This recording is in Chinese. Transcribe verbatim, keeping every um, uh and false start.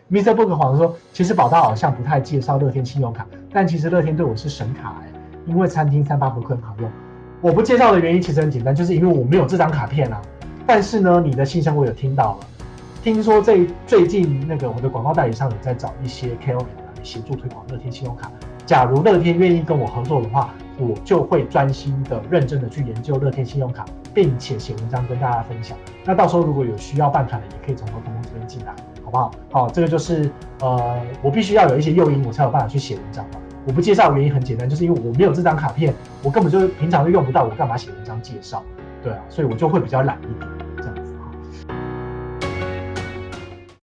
Mister Book 谎说，其实宝大好像不太介绍乐天信用卡，但其实乐天对我是神卡哎、欸，因为餐厅三八福克很好用。我不介绍的原因其实很简单，就是因为我没有这张卡片啊。但是呢，你的信箱我有听到了，听说这最近那个我的广告代理商有在找一些 K O L 来协助推广乐天信用卡。假如乐天愿意跟我合作的话，我就会专心的、认真的去研究乐天信用卡，并且写文章跟大家分享。那到时候如果有需要办卡的，也可以从头通通这边进来，好不好？好，这个就是呃，我必须要有一些诱因，我才有办法去写文章嘛。我不介绍的原因很简单，就是因为我没有这张卡片，我根本就平常就用不到，我干嘛写文章介绍？对啊，所以我就会比较懒一点。